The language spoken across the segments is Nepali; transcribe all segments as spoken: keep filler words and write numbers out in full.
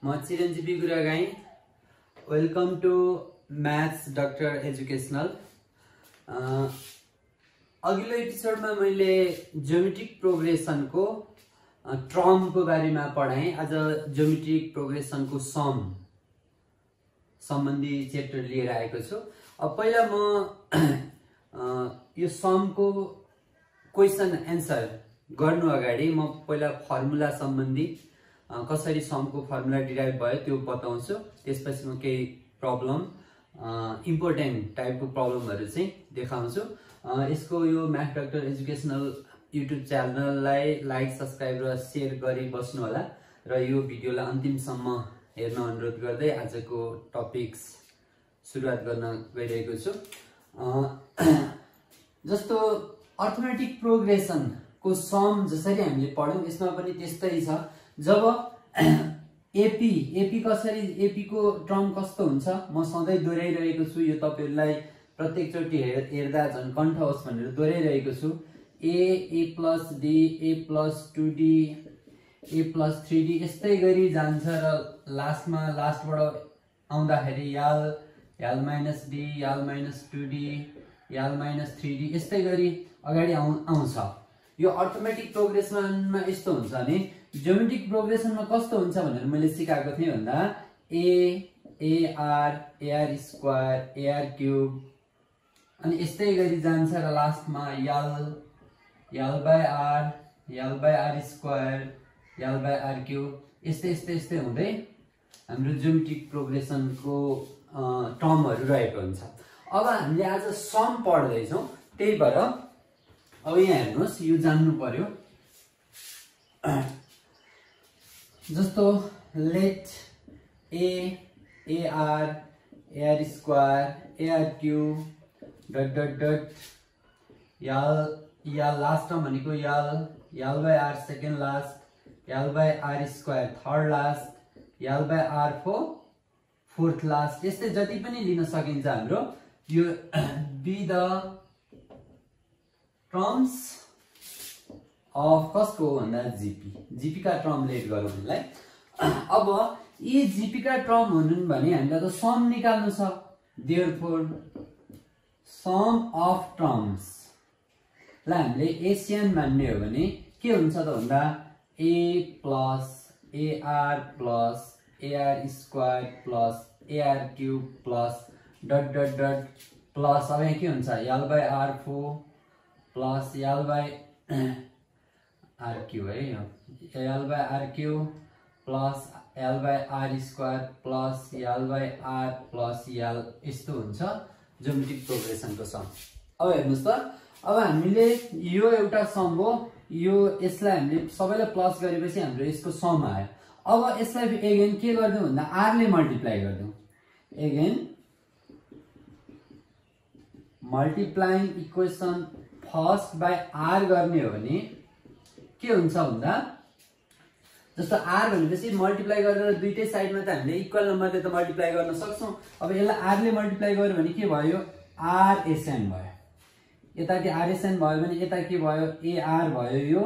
म Chiranjivi Guragai. Welcome to maths doctor educational. अघिल्लो एपिसोडमा मैले ज्योमेट्रिक प्रोग्रेसनको ट्रमको बारेमा पढाएँ। आज ज्योमेट्रिक प्रोग्रेसनको सम सम्बन्धी च्याप्टर लिएर आएको छु। अब पहिला म यो समको क्वेसन एन्सर गर्नु अगाडि म पहिला फर्मुला सम्बन्धी कसरी समको फर्मुला डिराइभ भयो त्यो बताउँछु। त्यसपछि म केही प्रब्लम इम्पोर्टेन्ट टाइपको प्रब्लमहरु चाहिँ देखाउँछु। यसको यो म्याथ डक्टर एजुकेशनल युट्युब च्यानललाई लाइक सब्स्क्राइब र शेयर गरी बस्नु होला र यो भिडियोलाई अन्तिमसम्म हेर्न अनुरोध गर्दै आजको टपिक्स सुरुवात गर्न गइरहेको छु। जस्तो अर्थमेटिक प्रोग्रेसन को सम जसरी हामीले पढ्यौं यसमा पनि त्यस्तै छ। जब एपी एपी कसरी एपी को टर्म कस्तो हुन्छ म सधैं दोहोर्याइरहेको छु। यो तपाईहरुलाई प्रत्येक चोटी हेर्दा झन् कण्ठ होस् भनेर दोहोर्याइरहेको छु। A a plus d a plus two d a plus three d यस्तै गरी जान्छ र लास्टमा लास्टबाट आउँदाखेरि l l minus d l minus two d l minus three d यस्तै गरी अगाडि आउँछ। यो अर्थमेटिक प्रोग्रेसनमा यस्तो हुन्छ नि ज्योमेट्रिक प्रोग्रेसनमा कस्तो हुन्छ भनेर मैले सिकाएको थिएँ भन्दा a a r a r square a r cube अनि यस्तै गरी जान्छ र लास्टमा l l by r l by r square l by r cube यस्तै यस्तै यस्तै हुँदै हाम्रो ज्योमेट्रिक प्रोग्रेसनको टर्महरु रहेको हुन्छ। अब हामीले आज सम पढ्दै छौं, त्यही भएर अब यहाँ हेर्नुस् यो जान्नु पर्यो। जस्तो let a a r a r square a r cube dot dot dot l l last भनेको l l by r second last l by r square third last l by r four fourth last यस्तै जति पनि लिन सकिन्छ। हाम्रो यो बी द टर्म्स अफ कसको भन्दा जीपी जीपी का टर्म लेट गरौँ हामीलाई। अब यी जीपी का टर्म हुनुन् भने हामीलाई त सम निकाल्नु छ। देयरफोर सम अफ टर्म्स लाई हामीले एसियन मान्ने हो भने के हुन्छ त भन्दा a plus a r plus a r square plus a r cube plus dot dot dot plus अब यहाँ के हुन्छ l by r four plus l by r q है l by r Q plus l by r square plus l by r plus l यस्तो हुन्छ ज्योमेट्रिक प्रोग्रेसनको सम। अब हेर्नुस् त अब हामीले यो एउटा सम हो, यो यसलाई हामीले सबैलाई प्लस गरेपछि हाम्रो यसको सम आयो। अब यसलाई एगेन के गर्दियौ भन्दा आर ले मल्टिप्लाई गर्दियौ। Again multiplying equation first by r गर्ने हो भने के हुन्छ भन्दा जस्तो आर भनेपछि मल्टिप्लाई गरेर दुईटै साइडमा त हामीले इक्वल नम्बरले त मल्टिप्लाई गर्न सक्छौं। अब यसलाई आर ले मल्टिप्लाई गर्यो भने के भयो आर एसएन भयो। यता के आर एसएन भयो भने यता के भयो ए आर भयो यो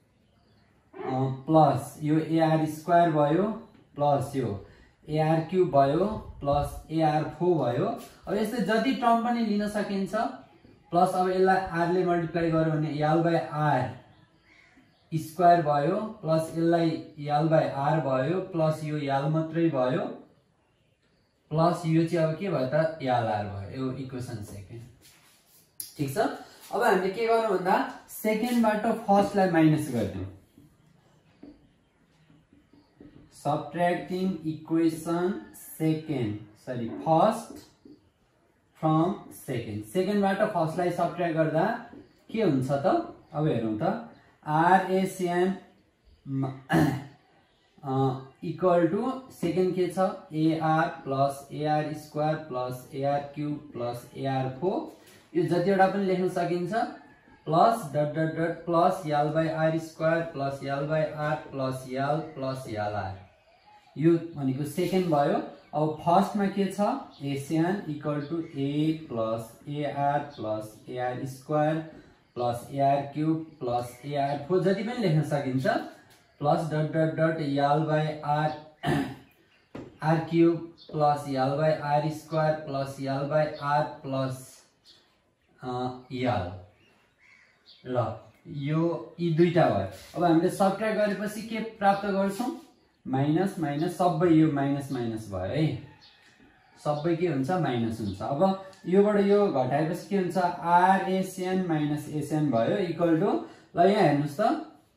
प्लस यो ए आर स्क्वायर भयो प्लस यो ए आर क्यूब भयो प्लस ए आर फोर भयो। अब यस्तै जति टर्म पनि लिन सकिन्छ प्लस अब यसलाई आर ले मल्टिप्लाई गर्यो भने यल बाइ आर स्क्वायर भयो प्लस यसलाई यल बाइ आर भयो प्लस यो यल मात्रै भयो प्लस यो चाहिँ अब के भयो त यल आर भयो। यो इक्वेसन सेकेन्ड ठीक छ। अब हामीले के गर्नु भन्दा सेकेन्डबाट फर्स्टलाई माइनस गर्दियौ। Subtracting equation second sorry first from second सेकेन्डबाट फर्स्टलाई सबट्र्याक्ट गर्दा के हुन्छ त अब हेरौँ त r S n equal to second के छ a r plus a r square plus a r cube plus a r four यो जतिवटा पनि लेख्न सकिन्छ plus dot dot dot plus l by r square plus l by r plus l plus l r यो भनेको सेकेन्ड भयो। अब फर्स्टमा के छ S n equal to a plus a r plus a r square plus a r cube plus a r four जति पनि लेख्न सकिन्छ plus dot dot dot l by r r cube plus L by are square plus L by are plus l. ल यो यी दुईटा भयो। अब हामीले सबट्र्याक्ट गरेपछि के प्राप्त गर्छौं? माइनस माइनस सबै यो माइनस माइनस भयो है, सबै के हुन्छ? माइनस हुन्छ। अब योबाट यो घटाएपछि के हुन्छ? आरएसएन माइनस एसएन भयो इक्वल टु, ल यहाँ हेर्नुस् त,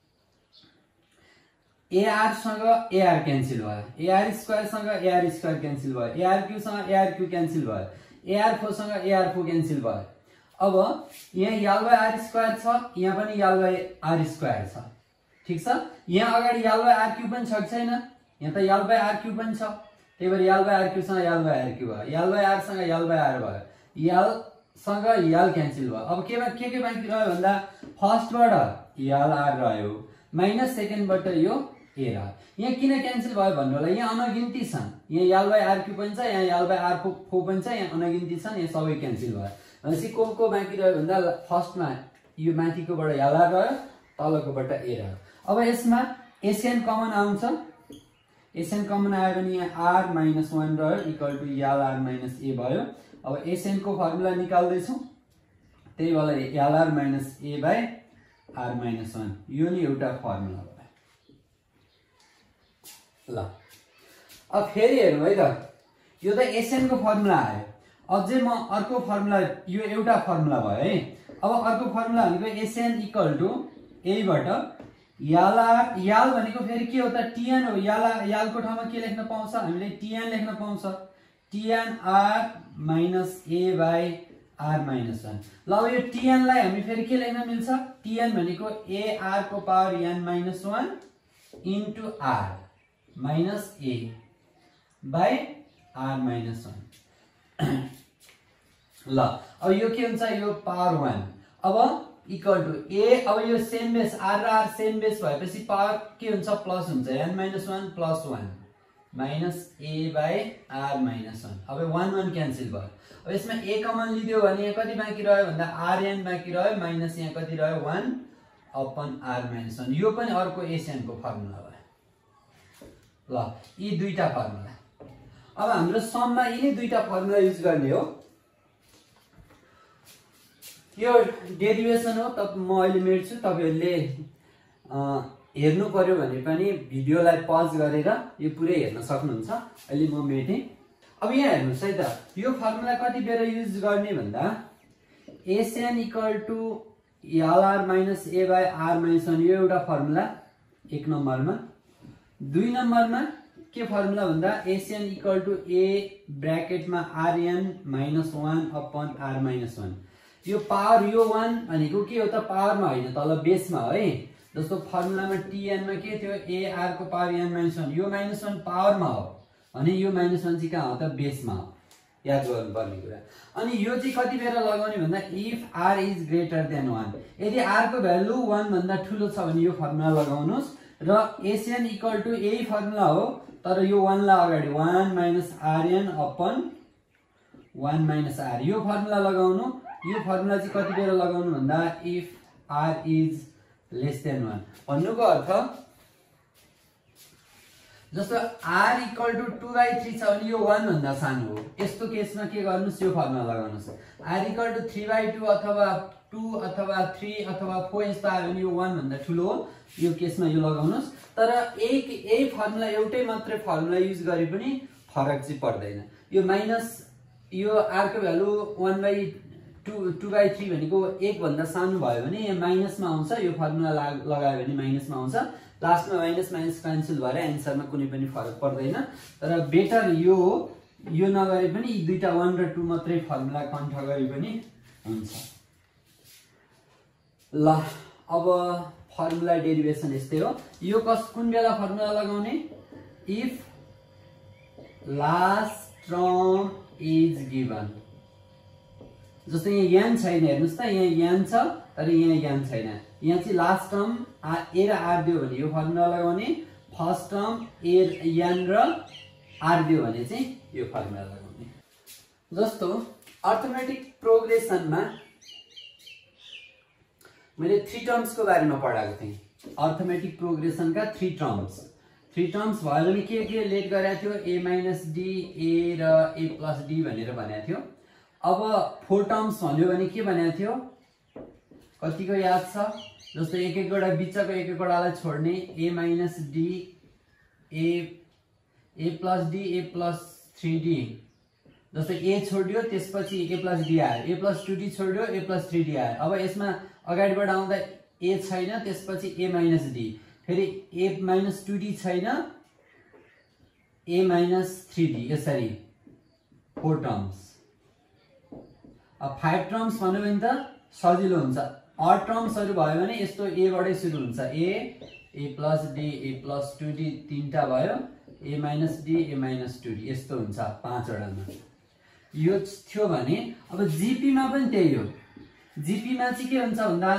एआर सँग एआर क्यान्सल भयो, एआर स्क्वायर सँग एआर स्क्वायर क्यान्सल भयो, एआर क्यू सँग एआर क्यू क्यान्सल भयो, एआर फोर सँग एआर फोर क्यान्सल भयो। अब यहाँ यल बाई आर स्क्वायर छ, यहाँ पनि यल बाई आर स्क्वायर छ, ठीक छ। यहाँ अगाडि यल बाई आर क्यू पनि छ कि छैन? यहाँ त यल बाई आर क्यू पनि छ, त्यही भएर यल बाई आर क्यू सँग यल बाई आर क्यू भयो, यल बाई आर सँग यल बाई आर भयो, यल सँग यल क्यान्सल भयो। अब के के के बाँकी रह्यो भन्दा फर्स्टबाट यल आर रह्यो माइनस सेकेन्डबाट यो ए रह्यो। यहाँ किन क्यान्सल भयो भन्नु होला, यहाँ अनगिन्ती छन्, यहाँ यल बाई आर क्यू पनि छ, यहाँ यल बाई आर फोर पनि छ, यहाँ अनगिन्ती छन्, यहाँ सबै क्यान्सल भयो। भनेपछि को को बाँकी रह्यो भन्दा फर्स्टमा यो माथिकोबाट यल आर रह्यो, तलकोबाट ए रह्यो। अब यसमा एसएन कमन आउँछ, एसएन कमन आयो भने यहाँ आर माइनस वान रह्यो equal to l r minus a भयो। अब एसएन को फर्मुला निकाल्दैछौँ, त्यही भएर l r minus a by r minus one, यो नि एउटा फर्मुला भयो। ल अब फेरि हेरौँ है त, यो त एसएन को फर्मुला आयो, अझै म अर्को फर्मुला, यो एउटा फर्मुला भयो है। अब अर्को फर्मुला भनेको एसएन इक्वल टु एबाट यल आर, यल भनेको फेरि के हो त? टिएन हो। यल यलको ठाउँमा के लेख्न पाउँछ? हामीले टिएन लेख्न पाउँछ, T n r minus a by r minus one. ल अब यो टिएन लाई हामी फेरि के लेख्न मिल्छ? टिएन भनेको ए आर को power n minus one into r minus a by r minus one. ल अब यो के हुन्छ? यो पावर वान, अब इक्वल टु ए, अब यो सेम बेस आर र आर सेम बेस भएपछि पावर के हुन्छ? प्लस हुन्छ, n minus one plus one minus a by r minus one. अब वान वान क्यान्सल भयो। अब यसमा ए कमन लिदियो भने यहाँ कति बाँकी रह्यो भन्दा आरएन बाँकी रह्यो, माइनस यहाँ कति रह्यो? One upon r minus one. यो पनि अर्को एसएन को फर्मुला भयो। ल यी दुईटा फर्मुला। अब हाम्रो सममा यिनै दुईटा फर्मुला युज गर्ने हो। यो डेरिभेसन हो, त म अहिले मेट्छु, तपाईहरुले हेर्नु पर्यो भने पनि भिडियोलाई पज गरेर यो पुरै हेर्न सक्नुहुन्छ। अहिले म मेटेँ। अब यहाँ हेर्नुस् है त, यो फर्मुला कति बेर युज गर्ने भन्दा S n equal to l r minus a by r minus one, यो एउटा फर्मुला एक नम्बरमा। दुई नम्बरमा के फर्मुला भन्दा एसएन इक्वल टु ए ब्रैकेटमा r n minus one upon r minus one. यो पावर, यो वान भनेको के हो त? पावरमा होइन, तल बेसमा है। जस्तो फर्मुलामा टिएनमा के थियो? ए आर को पावर एन माइनस वान, यो माइनस वान पावरमा हो भने यो माइनस वान चाहिँ कहाँ हो त? बेसमा हो, याद गर्नुपर्ने कुरा। अनि यो चाहिँ कति बेर लगाउने भन्दा if r is greater than one, यदि आर को भ्यालु वान भन्दा ठुलो छ भने यो फर्मुला लगाउनुहोस्। र एसएन इक्वल टु यही फर्मुला हो, तर यो वान लाई अगाडि one minus r n upon one minus r, यो फर्मुला लगाउनु। यो फर्मुला चाहिँ कति बेर लगाउनु भन्दा if r is less than one. भन्नुको अर्थ जस्तो r equal to two by three छ भने यो वान भन्दा सानो हो, यस्तो केसमा के गर्नुस्? यो फर्मुला लगाउनुस्। R equal to three by two अथवा टू अथवा थ्री अथवा फोर यस्तो आयो भने यो वान भन्दा ठुलो हो, यो केसमा यो लगाउनुस्। तर एक यही फर्मुला एउटै मात्रै फर्मुला युज गरे पनि फरक चाहिँ पर्दैन। यो माइनस यो आर को value one by two two by three भनेको एक भन्दा सानो भयो भने यहाँ माइनसमा आउँछ, यो फर्मुला लगायो भने माइनसमा आउँछ। लास्टमा माइनस माइनस क्यान्सल भएर एन्सरमा कुनै पनि फरक पर्दैन। तर बेटर यो हो, यो नगरे पनि यी दुईटा वान र टू मात्रै फर्मुला कन्ठ गरे पनि हुन्छ। ल अब फर्मुला डेरिभेसन यस्तै हो। यो कस कुन बेला फर्मुला लगाउने? If last term is given. जस्तो यहाँ यान छैन, हेर्नुस् त, यहाँ यान छ तर यहाँ यान छैन। यहाँ चाहिँ लास्ट टर्म ए र आर दियो भने यो फर्मुला लगाउने, फर्स्ट टर्म ए यान र आर दियो भने चाहिँ यो फर्मुला लगाउने। जस्तो अर्थमेटिक प्रोग्रेसनमा मैले थ्री टर्म्स को बारेमा पढाएको थिएँ। अर्थमेटिक प्रोग्रेसन का थ्री टर्म्स थ्री टर्म्स भयो भने के के लेट गरेको थियो ए माइनस डी ए र ए प्लस डी भनेर भनेको थियो। अब फोर टर्म्स भन्यो भने के भनेको थियो कतिको याद छ जस्तो एक एकवटा बिचको एक एकवटालाई छोड्ने a minus d a a plus d a plus three d जस्तो ए छोड्यो त्यसपछि ए प्लस डी आयो ए प्लस टू डी छोड्यो ए प्लस थ्री डी आयो। अब यसमा अगाडिबाट आउँदा ए छैन त्यसपछि ए माइनस डी फेरि ए माइनस टू डी छैन ए माइनस थ्री डी यसरी फोर टर्म्स। अब फाइभ टर्म्स भन्यो भने त सजिलो हुन्छ अड टर्म्सहरू भयो भने यस्तो एबाटै सुरु हुन्छ a a plus d a plus two d तीनटा भयो a minus d a minus two d यस्तो हुन्छ पाँचवटामा यो थियो भने अब जीपीमा पनि त्यही हो। जीपीमा चाहिँ के हुन्छ भन्दा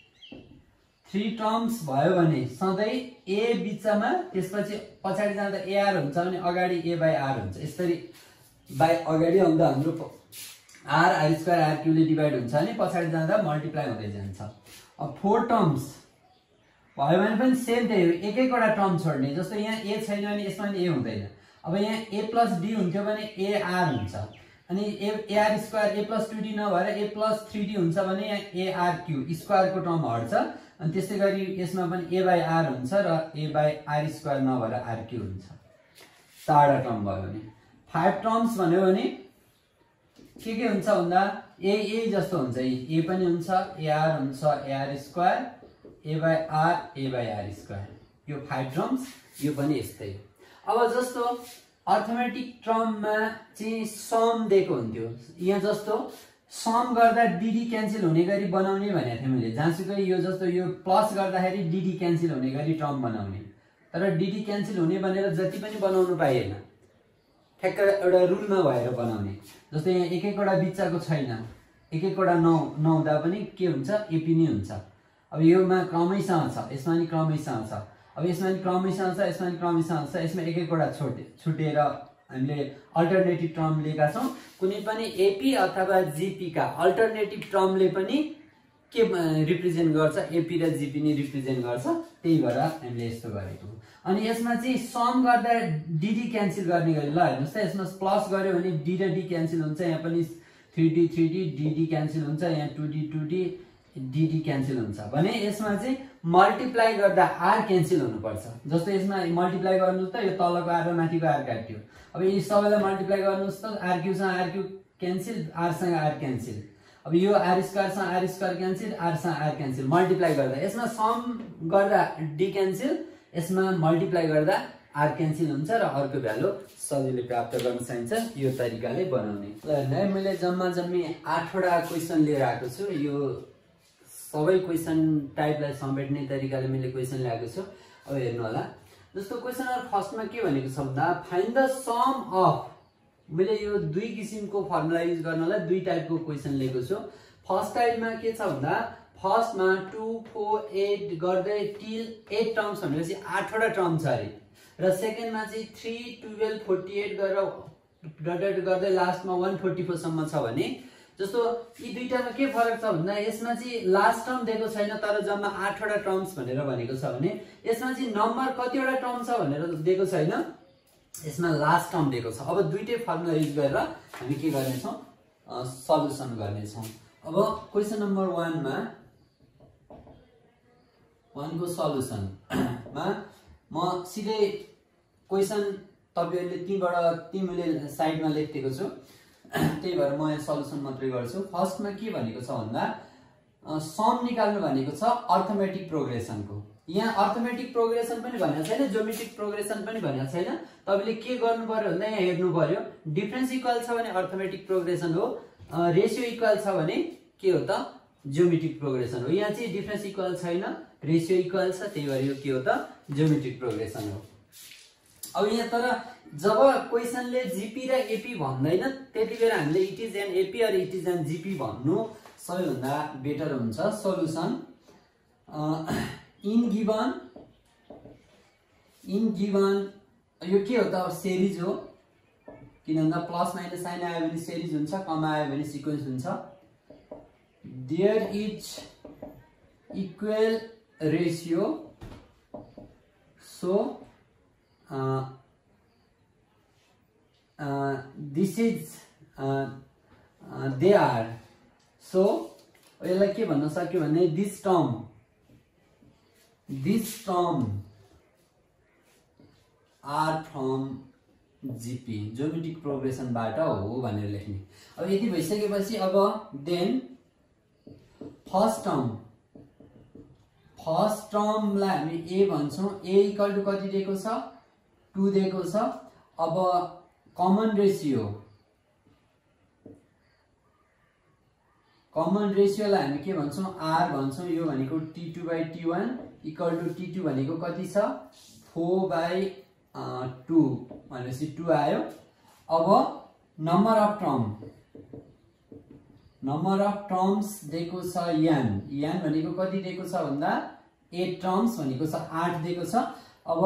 थ्री टर्म्स भयो भने सधैँ ए बिचमा त्यसपछि पछाडि जाँदा एआर हुन्छ भने अगाडि ए बाई आर हुन्छ यसरी बाई अगाडि आउँदा हाम्रो आर आर स्क्वायर आर क्यूले डिभाइड हुन्छ भने पछाडि जाँदा मल्टिप्लाई हुँदै जान्छ। अब फोर टर्म्स भयो भने पनि सेम त्यही हो एक एकवटा टर्म छोड्ने जस्तो यहाँ ए छैन भने यसमा पनि ए हुँदैन। अब यहाँ ए प्लस डी हुन्थ्यो भने ए आर हुन्छ अनि a a r square a plus two d नभएर ए प्लस थ्री डी हुन्छ भने यहाँ एआर क्यू स्क्वायरको टर्म हट्छ अनि त्यस्तै गरी यसमा पनि ए बाई आर हुन्छ र ए बाई आर स्क्वायर नभएर आर क्यू हुन्छ चारवटा टर्म भयो भने। फाइभ टर्म्स भन्यो भने के के हुन्छ भन्दा ए ए जस्तो हुन्छ ए पनि हुन्छ एआर हुन्छ a r square a by r a by are square यो फाइभ टर्म्स यो पनि यस्तै। अब जस्तो अर्थमेटिक टर्ममा चाहिँ सम दिएको हुन्थ्यो यहाँ जस्तो सम गर्दा डिडी क्यान्सल हुने गरी बनाउने भनेको थिएँ मैले जहाँसुकै यो जस्तो यो प्लस गर्दाखेरि डिडी क्यान्सल हुने गरी टर्म बनाउने तर डिडी क्यान्सल हुने भनेर जति पनि बनाउनु पाइएन ठ्याक्क एउटा रुलमा भएर बनाउने जस्तो यहाँ एक एकवटा बिचको छैन एक एकवटा नौ नहुँदा पनि के हुन्छ एपी नै हुन्छ। अब योमा क्रमैसँग छ यसमा पनि क्रमैसँग छ अब यसमा पनि क्रमैसँग छ यसमा पनि क्रमैसँग छ यसमा एक एकवटा छोटे छुटेर हामीले अल्टरनेटिभ टर्म लिएका छौँ कुनै पनि एपी अथवा जीपी का अल्टरनेटिभ टर्मले पनि के रिप्रेजेन्ट गर्छ एपी र जीपी नै रिप्रेजेन्ट गर्छ त्यही भएर हामीले यस्तो गरेको। अनि यसमा चाहिँ सम गर्दा डिडी क्यान्सल गर्ने गरी ल हेर्नुहोस् त यसमा प्लस गर्यो भने डी र डी क्यान्सल हुन्छ यहाँ पनि three d three d d d cancel हुन्छ यहाँ two d two d d d cancel हुन्छ भने यसमा चाहिँ मल्टिप्लाई गर्दा आर क्यान्सल हुनुपर्छ जस्तो यसमा मल्टिप्लाई गर्नुहोस् त यो तलको आर र माथिको आर काट्यो अब यी सबैलाई मल्टिप्लाई गर्नुहोस् त आर क्यूसँग आर क्यू क्यान्सल आरसँग आर क्यान्सल अब यो आर स्क्वायरसँग आर स्क्वायर क्यान्सल आरसँग आर क्यान्सल मल्टिप्लाई गर्दा यसमा सम गर्दा डी क्यान्सल यसमा मल्टिप्लाई गर्दा आर क्यान्सल हुन्छ र अर्को भ्यालु सजिलै प्राप्त गर्न सकिन्छ यो तरिकाले बनाउने। ल मैले जम्मा जम्मी आठवटा क्वेसन लिएर आएको छु यो सबै क्वेसन टाइपलाई समेट्ने तरिकाले मैले क्वेसन ल्याएको छु। अब हेर्नु होला जस्तो क्वेसन नम्बर फर्स्टमा के भनेको छ भन्दा फाइन्ड द सम अफ मैले यो दुई किसिमको फर्मुला युज गर्नलाई दुई टाइपको क्वेसन लिएको छु। फर्स्ट टाइपमा के छ भन्दा फर्स्टमा टू फोर एट गर्दै टिल एट टर्म्स भनेपछि आठवटा टर्म छ अरे र सेकेन्डमा चाहिँ थ्री टुवेल्भ फोर्टी एट गरेर डट गर्दै लास्टमा वान फोर्टी फोर सम्म छ भने जस्तो यी दुईटामा के फरक छ भन्दा यसमा चाहिँ लास्ट टर्म दिएको छैन तर जम्मा आठवटा टर्म्स भनेर भनेको छ भने यसमा चाहिँ नम्बर कतिवटा टर्म छ भनेर दिएको छैन यसमा लास्ट टर्म दिएको छ। अब दुईटै फर्मुला युज गरेर हामी के गर्नेछौँ सल्युसन गर्नेछौँ। अब क्वेसन नम्बर वानमा वानको सल्युसनमा म सिधै क्वेसन तपाईँहरूले तीबाट ती मैले साइडमा लेखिदिएको छु त्यही भएर म यहाँ सल्युसन मात्रै गर्छु। फर्स्टमा के भनेको छ भन्दा सम निकाल्नु भनेको छ अर्थमेटिक प्रोग्रेसनको यहाँ अर्थमेटिक प्रोग्रेसन पनि भनेको छैन ज्योमेट्रिक प्रोग्रेसन पनि भनेको छैन तपाईँले के गर्नु पर्यो भन्दा यहाँ हेर्नु पर्यो डिफरेन्स इक्वल छ भने अर्थमेटिक प्रोग्रेसन हो रेसियो इक्वल छ भने के हो त ज्योमेट्रिक प्रोग्रेसन हो। यहाँ चाहिँ डिफरेन्स इक्वल छैन रेसियो इक्वल छ त्यही भएर यो के हो त ज्योमेट्रिक प्रोग्रेसन हो। अब यहाँ तर जब क्वेसनले जीपी र एपी भन्दैन त्यति बेला हामीले इट इज एन एपी र इट इज एन जीपी भन्नु सबैभन्दा बेटर हुन्छ। Solution in given in given यो के हो त सिरिज हो किन भन्दा प्लस माइनस साइन आयो भने सिरिज हुन्छ कमा आयो भने सिक्वेन्स हुन्छ। There is equal ratio so this is they are so यसलाई के भन्न सक्यो भने this term this term are from GP geometric प्रोग्रेसनबाट हो भनेर लेख्ने। अब यति भइसकेपछि अब देन फर्स्ट टर्म फर्स्ट टर्मलाई हामी ए भन्छौं। ए इक्वल टु कति दिएको छ टू दिएको छ। अब कमन रेशियो कमन रेशियोलाई हामी के भन्छौं आर भन्छौं। यो भनेको t two by t one equal to t two भनेको कति छ फोर बाई टू भनेपछि टू आयो। अब number of term number of terms दिएको छ एन एन भनेको कति दिएको छ भन्दा एट टर्म्स भनेको छ आठ दिएको छ। अब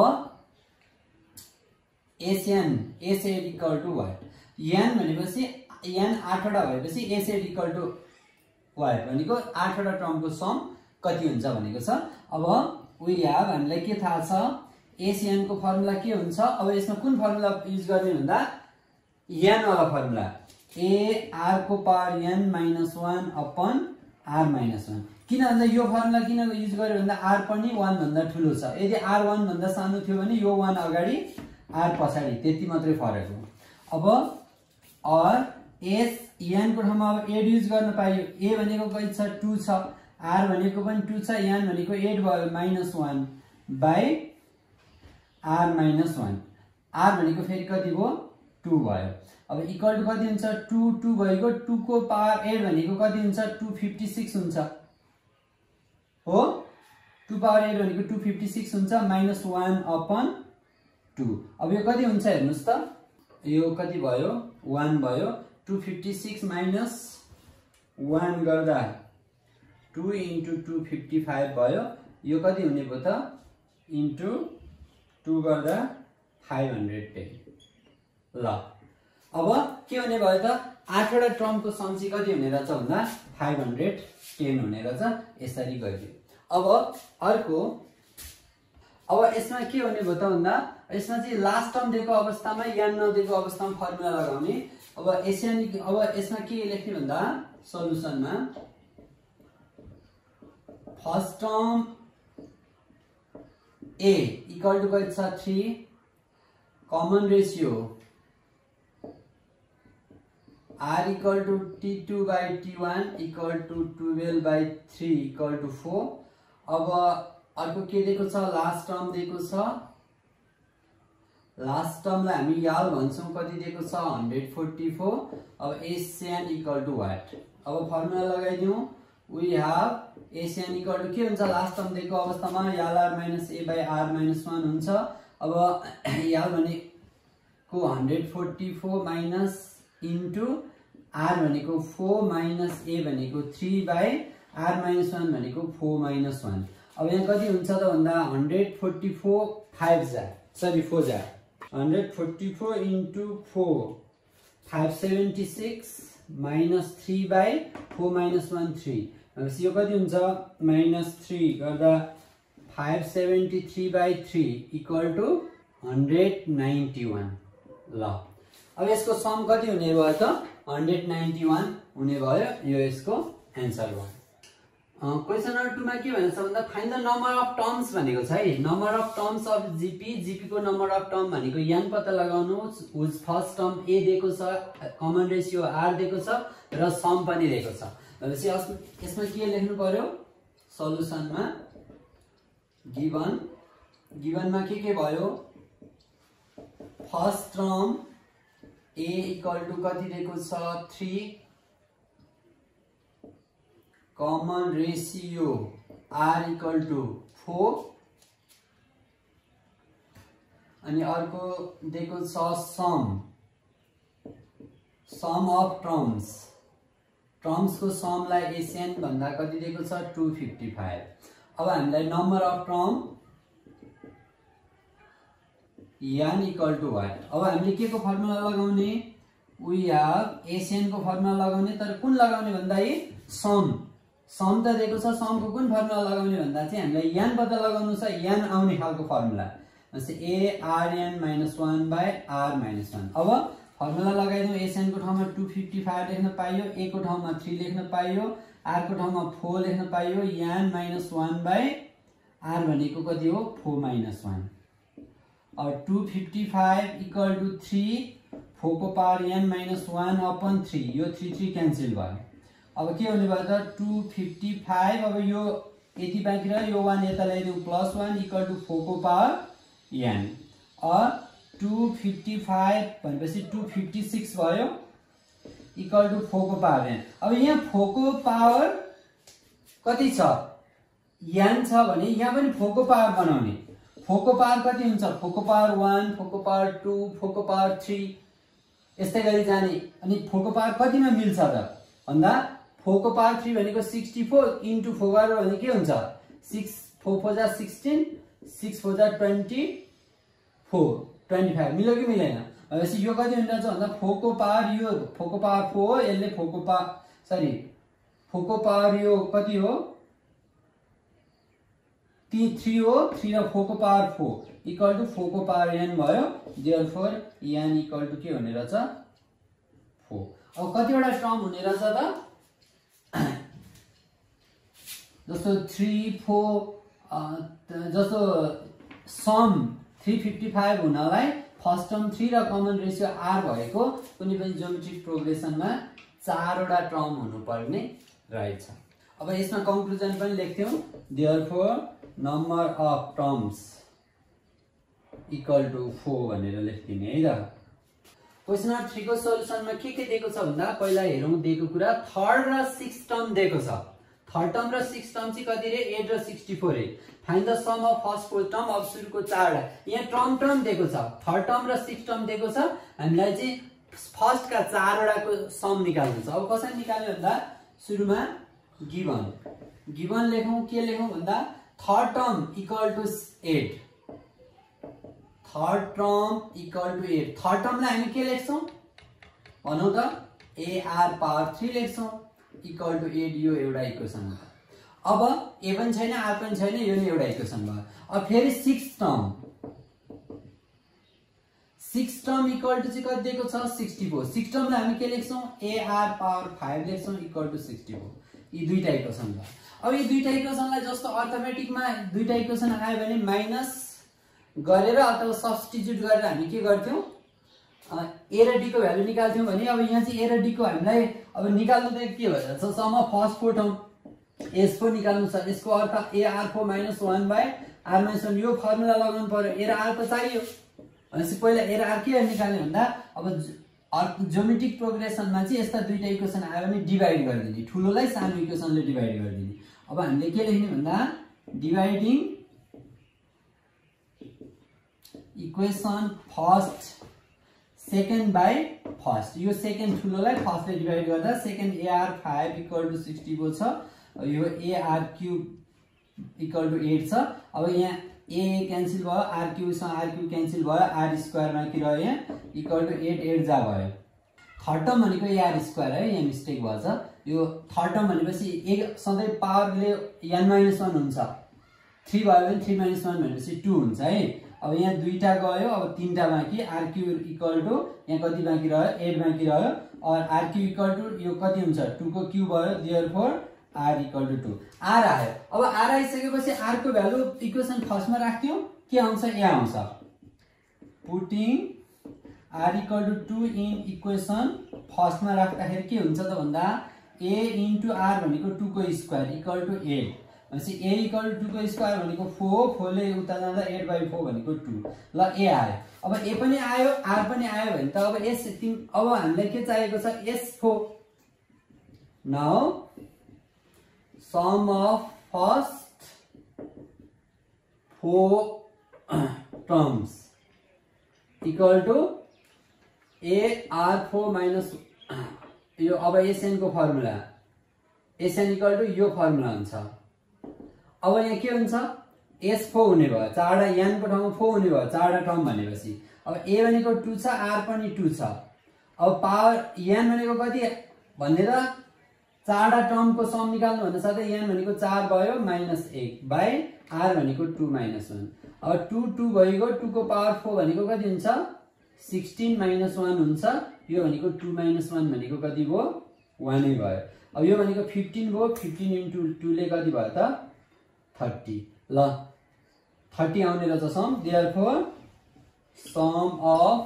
s n s eight equal to what n भनेपछि एन आठवटा भएपछि एसएट इक्वल टु वाट भनेको आठवटा टर्मको सम कति हुन्छ भनेको छ। अब वी हेभ हामीलाई के थाहा छ एसएन को फर्मुला के हुन्छ। अब यसमा कुन फर्मुला युज गर्ने भन्दा एन वाला फर्मुला ए आर को power n minus one upon r minus one. किन भन्दा यो फर्मुला किन युज गर्यो भन्दा आर पनि वन भन्दा ठुलो छ। यदि आर वन भन्दा सानो थियो भने यो वन अगाडि आर पछाडि त्यति मात्रै फरक हो। अब और एस एन को ठाउँमा अब एट युज गर्न पाइयो। ए भनेको कति छ टू छ आर भनेको पनि टू छ एन भनेको एट भयो minus one by r minus one r भनेको फेरि कति भयो टू भयो। अब इक्वल टु कति हुन्छ टू टू भएको टू को पावर एट भनेको कति हुन्छ टू फिफ्टी सिक्स हुन्छ हो। टू पावर एट भनेको टू फिफ्टी सिक्स हुन्छ माइनस वन अपन टू। अब यो कति हुन्छ हेर्नुस् त यो कति भयो वन भयो। Two fifty six minus one गर्दा two into two fifty five भयो। यो कति हुने भयो त इंटू टू गर्दा फाइभ हन्ड्रेड टेन। ल अब के हुने भयो त आठवटा टर्मको सम चाहिँ कति हुने रहेछ भन्दा फाइभ हन्ड्रेड टेन हुने रहेछ। यसरी गरिदियो। अब अर्को अब यसमा के हुने भयो त भन्दा यसमा चाहिँ लास्ट टर्म दिएको अवस्थामा एन नदिएको अवस्थामा फर्मुला लगाउने। अब एसएन अब यसमा के लेख्ने भन्दा सल्युसनमा first term a equal to कति छ three common ratio are equal to t two by t one equal to twelve by three equal to four. अब अर्को के दिएको छ लास्ट टर्म दिएको छ। लास्ट टर्मलाई हामी याल भन्छौं कति दिएको छ हन्ड्रेड फोर्टी फोर। अब एसएन इक्वल टु वाट अब फर्मुला लगाइदिउँ। We have s n equal to के हुन्छ लास्ट टर्म दिएको अवस्थामा l r minus a by r minus one हुन्छ। अब याल भनेको hundred forty four minus into r भनेको फोर माइनस ए भनेको three by r minus one भनेको फोर माइनस वन। अब यहाँ कति हुन्छ त भन्दा हन्ड्रेड फोर्टी फोर फाइभ जा सरी फोर जा hundred forty four into four five seventy six minus three by four minus one three यो कति हुन्छ माइनस थ्री गर्दा five seventy three by three equal to हन्ड्रेड नाइन्टी वान। ल अब यसको सम कति हुने भयो त हन्ड्रेड नाइन्टी वान हुने भयो। यो यसको एन्सर भयो। क्वेसन नम्बर टू मा के भनेछ भन्दा find the number of terms भनेको छ है। Number of terms of GP GP को नम्बर अफ टर्म भनेको एन पत्ता लगाउनु हुज फर्स्ट टर्म ए दिएको छ कमन रेशियो आर दिएको छ र सम पनि दिएको छ। भनेपछि यसमा के लेख्नु पर्यो सल्युसनमा गिवन गिवनमा के के भयो first term a equal to कति दिएको छ three common ratio are equal to four अनि अर्को दिएको छ sum sum of terms terms को समलाई एसएन भन्दा कति दिएको छ टू फिफ्टी फाइभ। अब हामीलाई number of term n equal to what अब हामीले के को फर्मुला लगाउने वी हेभ एसएन को फर्मुला लगाउने तर कुन लगाउने भन्दा यी सम सम त दिएको छ सम को कुन फर्मुला लगाउने भन्दा चाहिँ हामीलाई एन पत्ता लगाउनु छ एन आउने खालको फर्मुला भनेपछि a r n minus one by r minus one. अब फर्मुला लगाइदिउँ, एसएनको ठाउँमा टू फिफ्टी फाइभ लेख्न पाइयो, ए को ठाउँमा थ्री लेख्न पाइयो, आर को ठाउँमा फोर लेख्न पाइयो, n minus one by r भनेको कति हो फोर माइनस वान। अब two fifty five equal to three, four को power n minus one upon three, यो थ्री थ्री क्यान्सल भयो। अब के हुने भयो त टू फिफ्टी फाइभ, अब यो यति बाँकी रह्यो, यो वान यता ल्याइदिउँ plus one equal to four को पावर एन। अब टू फिफ्टी फाइभ भनेपछि टू फिफ्टी सिक्स भयो इक्वल टू फोर को पावर एन। अब यहाँ फोर को पावर कति छ एन छ भने यहाँ पनि फोर को पावर बनाउने। फोर को पावर कति हुन्छ, फोर को पावर वान, फोर को पावर टू, फोर को पावर थ्री, यस्तै गरी जाने। अनि फोर को पावर कतिमा मिल्छ त भन्दा फोर को पावर थ्री भनेको सिक्सटी फोर इन्टु फोर गरेर भने के हुन्छ सिक्स फोर फोर जा सिक्सटिन, सिक्स फोर जा ट्वेन्टी फोर, ट्वेन्टी फाइभ मिल्यो कि मिलेन। भनेपछि यो कति हुन्छ भन्दा फोर को पावर यो फोर को पावर फोर, यसले फोर को पावर सरी फोर को पावर यो कति हो ती थ्री हो, थ्री र फोर को power four equal to four को पावर एन भयो। देयरफोर एन इक्वल टू के हुने रहेछ फोर। अब कतिवटा टर्म हुने रहेछ त जस्तो थ्री फोर जस्तो सम थ्री फिफ्टी फाइभ हुनलाई फर्स्ट टर्म थ्री र कमन रेसियो आर भएको कुनै पनि ज्योमेट्रिक प्रोग्रेसनमा चारवटा टर्म हुनुपर्ने रहेछ। अब यसमा कन्क्लुजन पनि लेख्थ्यौं, therefore number of terms equal to four भनेर लेख्दिने है त। क्वेसन नम्बर थ्री को सोलुसनमा के के दिएको छ भन्दा पहिला हेरौं दिएको कुरा थर्ड र सिक्स टर्म दिएको छ। थर्ड टर्म र सिक्स टर्म चाहिँ कति रे एट र सिक्सटी फोर रे। Find the sum of first four term. अब सुरुको चारवटा यहाँ टर्म टर्म दिएको छ, थर्ड टर्म र सिक्स टर्म दिएको छ। हामीलाई चाहिँ फर्स्ट का चारवटाको सम निकाल्नु छ। अब कसरी निकाल्यो भन्दा सुरुमा गिवन गिवन लेखौं, के लेखौं भन्दा third term equal to eight, third term equal to eight. Third टर्मलाई हामी के लेख्छौं भनौं त ए आर पावर थ्री लेख्छौं इक्वल टू एट। यो एउटा इक्वेसन हो। अब ए पनि छैन आर पनि छैन, यो नि एउटा इक्वेसन भयो। अब फेरि six term six term equal to चाहिँ कति दिएको छ सिक्सटी फोर। सिक्स टर्मलाई हामी के लेख्छौं ए आर पावर फाइभ लेख्छौं इक्वल टू सिक्सटी फोर। यी दुईटा इक्वेसन भयो। अब यी दुईटा इक्वेसनलाई जस्तो अर्थमेटिकमा दुईटा इक्वेसन आयो भने माइनस गरेर अथवा सब्स्टिट्युट गरेर हामी के गर्थ्यौं ए र डी को भ्यालु निकाल्थ्यौं भने अब यहाँ चाहिँ ए र डी को हामीलाई अब निकाल्नु त के भइरहेछ sum of first four term s four निकाल्नु छ। यसको अर्थ a r four minus one by r minus one. यो फर्मुला लगाउनु पर्यो, ए र आर त चाहियो भनेपछि पहिला ए र आर के निकाल्ने भन्दा अब ज्योमेट्रिक प्रोग्रेसनमा चाहिँ यस्ता दुईटा इक्वेसन आयो भने डिभाइड गरिदिने, ठुलोलाई सानो इक्वेसनले डिभाइड गरिदिने। अब हामीले के लेख्ने भन्दा dividing equation first second by first. यो सेकेन्ड ठुलोलाई फर्स्टले डिभाइड गर्दा second a r five equal to sixty four छ, यो a r cube equal to eight छ। अब यहाँ ए क्यान्सल भयो, आर क्यूसँग आर क्यूब क्यान्सल भयो, आर स्क्वायर बाँकी रह्यो यहाँ इक्वल टू एट एट जा भयो। थर्ड टर्म भनेको एआर स्क्वायर है, यहाँ मिस्टेक भएछ। यो थर्ड टर्म भनेपछि एक सधैँ पावरले एन माइनस वान हुन्छ, थ्री भयो भने थ्री माइनस वान भनेपछि टू हुन्छ है। अब यहाँ दुईटा गयो, अब तीनटा बाँकी, आर क्यू इक्वल टू यहाँ कति बाँकी रह्यो एट बाँकी रह्यो, और आर क्यू इक्वल टू यो कति हुन्छ टू को क्यू भयो, therefore r equal to two. R आयो। अब आर आइसकेपछि आर को भ्यालु इक्वेसन फर्स्टमा राख्थ्यौं, के आउँछ ए आउँछ। Putting r equal to two in equation फर्स्टमा राख्दाखेरि के हुन्छ त भन्दा ए इन्टु आर भनेको टू को स्क्वायर इक्वल टू एट भनेपछि ए इक्वल टू को स्क्वायर भनेको फोर, फोरले उता जाँदा एट बाई फोर भनेको टू। ल ए आयो। अब ए पनि आयो आर पनि आयो भने त अब एस तिन अब हामीलाई के चाहिएको छ s four. Now sum of first four terms equal to a r four minus यो अब एसएन को फर्मुला एसएन इक्वल टू यो फर्मुला हुन्छ। अब यहाँ के हुन्छ एस फोर हुने भयो, चारवटा एन को ठाउँमा फोर हुने भयो चारवटा टर्म भनेपछि। अब ए भनेको टू छ, आर पनि टू छ। अब पावर एन भनेको कति भन्ने त चारवटा टर्मको सम निकाल्नु भन्दा साथै यहाँ भनेको चार भयो माइनस एक बाई आर भनेको टू माइनस वन। अब टू टू भइगयो, टू को पावर फोर भनेको कति हुन्छ सिक्सटीन माइनस वन हुन्छ। यो भनेको टू माइनस वन भनेको कति भयो वानै भयो। अब यो भनेको फिफ्टीन भयो, फिफ्टीन इन्टु टू ले कति भयो त थर्टी। ल थर्टी आउने रहेछ sum. Therefore sum of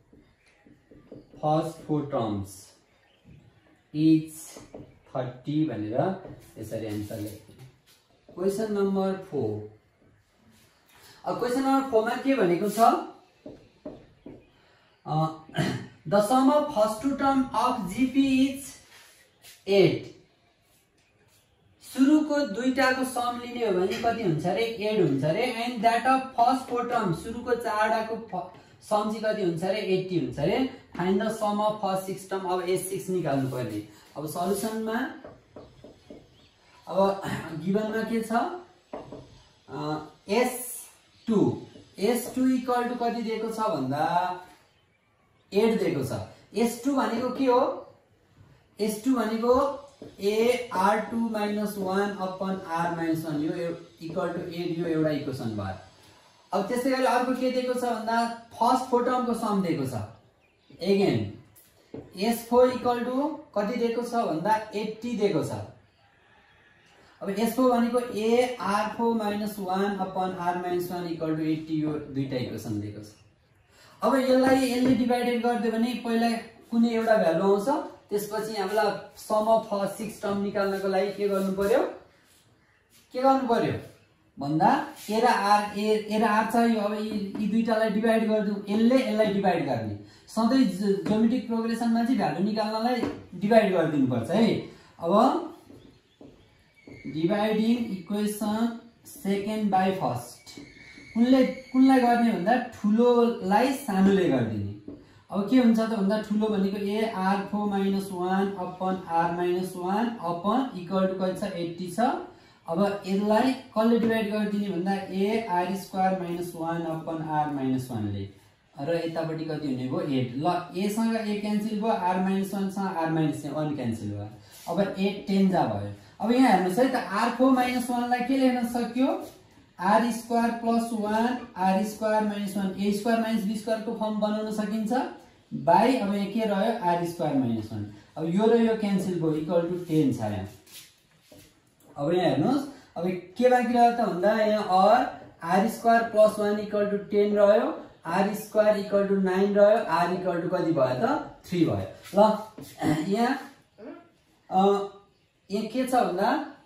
first four terms is thirty भनेर यसरी एन्सर लेख्ने। Question number four. अब क्वेसन नम्बर फोर मा के भनेको छ the sum of first two term of GP is eight. सुरुको दुईटाको सम लिने हो भने कति हुन्छ रे एट हुन्छ रे। And that of first four term सुरुको चारवटाको सम चाहिँ कति हुन्छ रे एट्टी हुन्छ रे। Find the sum of first six term. अब एस सिक्स निकाल्नु पर्ने। अब सल्युसनमा अब गिभनमा के छ s two s two equal to कति दिएको छ भन्दा एट दिएको छ। एस टू भनेको के हो एस टू भनेको a r two minus one upon r minus one यो इक्वल टू एट यो एउटा इक्वेसन भयो। अब त्यसै गरी अर्को के दिएको छ भन्दा फर्स्ट फोर टर्मको सम दिएको छ। Again s four equal to कति दिएको छ भन्दा एट्टी दिएको छ। अब एस फोर भनेको a r four minus one upon r minus one equal to eighty यो दुईटा इक्वेसन दिएको छ। अब यसलाई यसले डिभाइडेड गरिदियो भने पहिला कुनै एउटा भ्यालु आउँछ, त्यसपछि हामीलाई sum of first six term निकाल्नको लागि के गर्नु पर्यो के गर्नु पर्यो भन्दा ए र आर ए ए र आर छ यो। अब यी दुईटालाई डिभाइड गरिदिउँ, यसले यसलाई डिभाइड गर्ने। सधैँ ज्योमेट्रिक प्रोग्रेसनमा चाहिँ भ्यालु निकाल्नलाई डिभाइड गरिदिनु पर्छ है। अब dividing equation second by first कुनले कुनलाई गर्ने भन्दा ठुलोलाई सानोले गरिदिने। अब के हुन्छ त भन्दा ठुलो भनेको a r four minus one upon r minus one upon equal to कति छ एट्टी छ। अब यसलाई कसले डिभाइड गरिदिने भन्दा a r square minus one upon r minus वनले र यतापट्टि कति हुने भयो एट। ल ए सँग ए क्यान्सल भयो, आर माइनस वन सँग आर माइनस वन क्यान्सल भयो। अब एट टेन जा भयो। अब यहाँ हेर्नुहोस् है त आर फोर माइनस वनलाई के लेख्न सक्यो r square plus one r square minus one a square minus b स्क्वायरको फर्म बनाउन सकिन्छ बाई। अब यहाँ के रह्यो आर स्क्वायर माइनस वन। अब यो र यो क्यान्सल भयो इक्वल टू टेन छ यहाँ। अब यहाँ हेर्नुहोस् अब के बाँकी रह्यो त भन्दा यहाँ or r square plus one equal to ten रह्यो, r square equal to nine रह्यो, आर इक्वल टू कति भयो त थ्री भयो। ल यहाँ यहाँ के छ भन्दा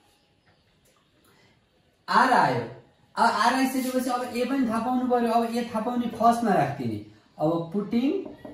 आर आयो। अब आर आइसकेपछि अब ए पनि थाहा पाउनु पर्यो। अब ए थाहा पाउने फर्स्टमा राखिदिने। अब putting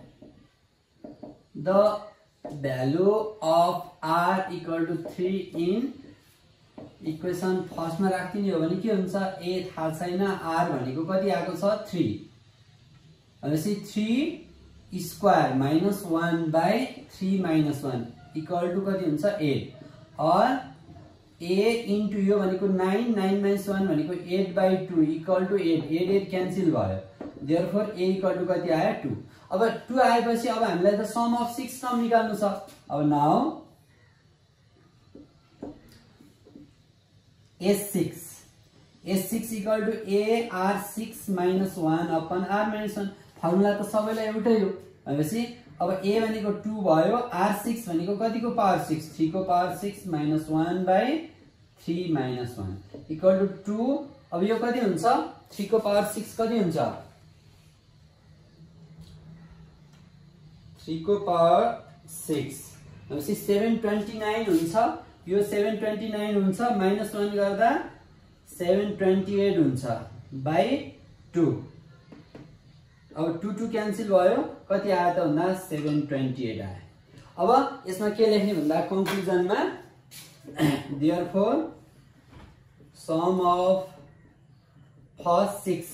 the value of r equal to three in equation फर्स्टमा राखिदिने हो भने के हुन्छ ए थाहा छैन, आर भनेको कति आएको छ थ्री भनेपछि three square minus one by three minus one equal to कति हुन्छ एट। और ए इन्टु यो भनेको नाइन नाइन माइनस वन भनेको eight by two equal to eight eight eight cancel भयो। देयरफोर ए इक्वल टू कति आयो टू। अब टू आएपछि अब हामीलाई त सम अफ सिक्स टर्म निकाल्नु छ। अब now s six s six equal to a r six minus one upon r minus one. Formula त सबैलाई एउटै हो भनेपछि अब ए भनेको टू भयो, आर सिक्स भनेको कतिको पावर सिक्स थ्री को power six minus one by three minus one equal to two. अब यो कति हुन्छ थ्री को पावर सिक्स कति हुन्छ थ्री को पावर सिक्स भनेपछि सेभेन ट्वेन्टी नाइन हुन्छ। यो सेभेन ट्वेन्टी नाइन हुन्छ माइनस वन गर्दा सेभेन ट्वेन्टी एट हुन्छ बाई टू। अब टू टू क्यान्सल भयो कति आयो त भन्दा सेभेन ट्वेन्टी एट आयो। अब यसमा के लेख्ने भन्दा कन्क्लुजनमा therefore sum of first six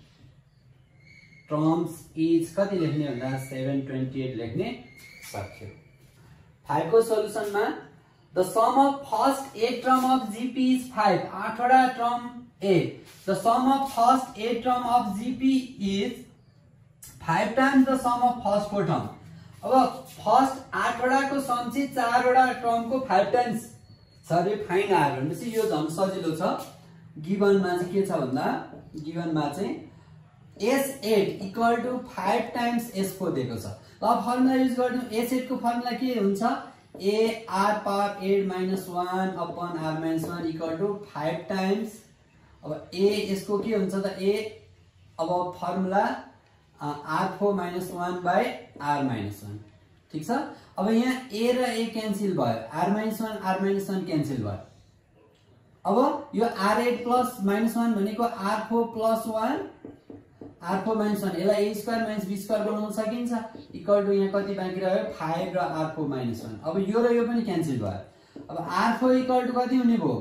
terms is कति लेख्ने भन्दा सेभेन ट्वेन्टी एट लेख्ने सक्यो। फाइभ को सोलुसनमा the sum of first eight term of GP is five. आठवटा term a the sum of first eight term of GP is five times the sum of first four term. अब फर्स्ट आठवटाको सम चाहिँ चारवटा टर्मको फाइभ टाइम्स छ अरे फाइन आर भनेपछि यो झन् सजिलो छ। गिभनमा चाहिँ के छ भन्दा गिभनमा चाहिँ s eight equal to five times s four दिएको छ। ल फर्मुला युज गर्नु। एस एट को फर्मुला के हुन्छ a r power eight minus one upon r minus one equal to five times. अब ए यसको के हुन्छ त ए अब formula r four minus one by r minus one ठिक छ। अब यहाँ ए र ए क्यान्सिल भयो r minus one r minus one cancel भयो। अब यो r eight plus minus one भनेको r four plus one r four minus one यसलाई a square minus b square बनाउन सकिन्छ इक्वल टु यहाँ कति बाँकी रह्यो फाइभ र आर फोर माइनस वान। अब यो र यो पनि क्यान्सिल भयो। अब आर फोर इक्वल टु कति हुने भयो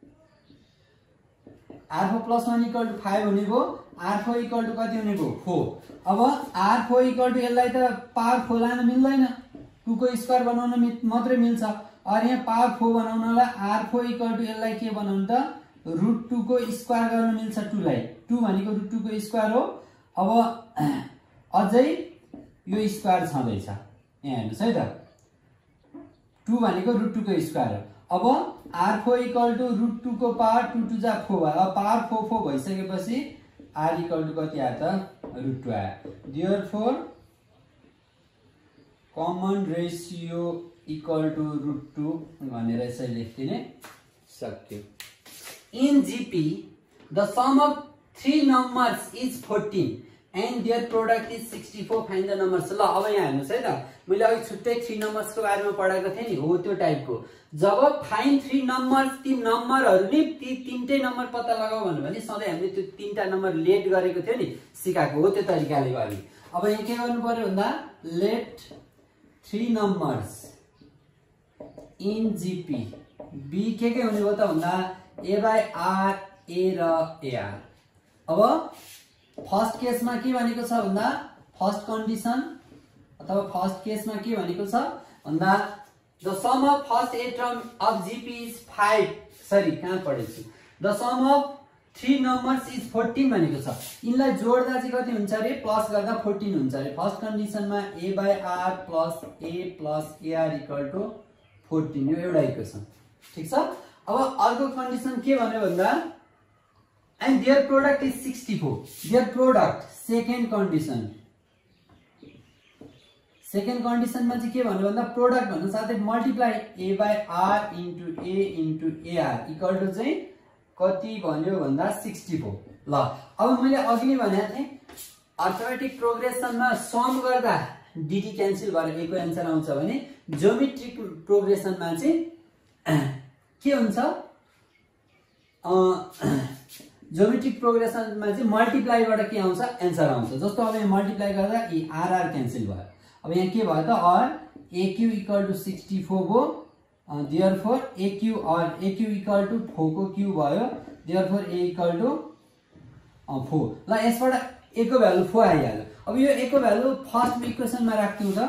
r four plus one equal to five हुने भयो। आर फोर इक्वल टु कति हुने भयो फोर। अब आर फोर इक्वल टु यसलाई त पावर फोर लान मिल्दैन टू को स्क्वायर बनाउन मात्रै मिल्छ। और यहाँ पावर फोर बनाउनलाई आर फोर इक्वल टु यसलाई के बनाउनु त रुट टू को स्क्वायर गर्न मिल्छ। टू लाई टू भनेको रुट टू को स्क्वायर हो। अब अझै यो स्क्वायर छँदैछ यहाँ हेर्नुहोस् है त टू भनेको रुट टू को स्क्वायर हो। अब r four equal to root two को पावर टू टू जा फोर भयो। अब पावर फोर फोर भइसकेपछि आर इक्वल टु कति आयो त रुट टू आयो। Therefore common ratio equal to root two भनेर यसरी लेखिदिने सक्यो। In GP the sum of three numbers is fourteen and their product is sixty four find the numbers. ल अब यहाँ हेर्नुहोस् है त मैले अघि छुट्टै थ्री नम्बर्सको बारेमा पढाएको थिएँ नि हो त्यो टाइपको। जब फाइन थ्री नम्बर्स ती नम्बरहरू नि ती तीनटै नम्बर पत्ता लगाऊ भन्यो भने सधैँ हामीले त्यो तीनटा नम्बर लेट गरेको थियो नि सिकाएको हो त्यो तरिकाले गर्ने। अब यहाँ के गर्नु पर्यो भन्दा let three numbers in GP be के के हुने भयो त भन्दा ए बाई आर ए र एआर। अब फर्स्ट केसमा के भनेको छ भन्दा फर्स्ट कन्डिसन अथवा फर्स्ट केसमा के भनेको छ भन्दा the sum of first a term of GP is five sorry कहाँ पढेछु the sum of three numbers is fourteen भनेको छ। यिनलाई जोड्दा चाहिँ कति हुन्छ अरे प्लस गर्दा फोर्टीन हुन्छ अरे। फर्स्ट कन्डिसनमा a by are plus a plus a r equal to fourteen यो एउटा इक्वेसन ठिक छ। अब अर्को कन्डिसन के भन्यो भन्दा and their product is sixty four. Their product second condition second कन्डिसनमा चाहिँ के भन्यो भन्दा प्रोडक्ट भन्नु साथै multiply a by r into a into a r equal to चाहिँ कति भन्यो भन्दा सिक्सटी फोर। ल अब मैले अघि नै भनेको थिएँ अर्थमेटिक प्रोग्रेसनमा सम गर्दा डिडी क्यान्सल भएर ए को एन्सर आउँछ भने ज्योमेट्रिक प्रोग्रेसनमा चाहिँ के हुन्छ ज्योमेट्रिक प्रोग्रेसनमा चाहिँ मल्टिप्लाईबाट के आउँछ एन्सर आउँछ। जस्तो अब यहाँ मल्टिप्लाई गर्दा यी आरआर क्यान्सल भयो। अब यहाँ के भयो त or a cube equal to sixty four भयो। Therefore a cube or a cube equal to four को क्यू भयो। Therefore a equal to four. ल यसबाट ए को भ्यालु फोर आइहाल्यो। अब यो ए को भ्यालु फर्स्ट इक्वेसनमा राख्यौँ त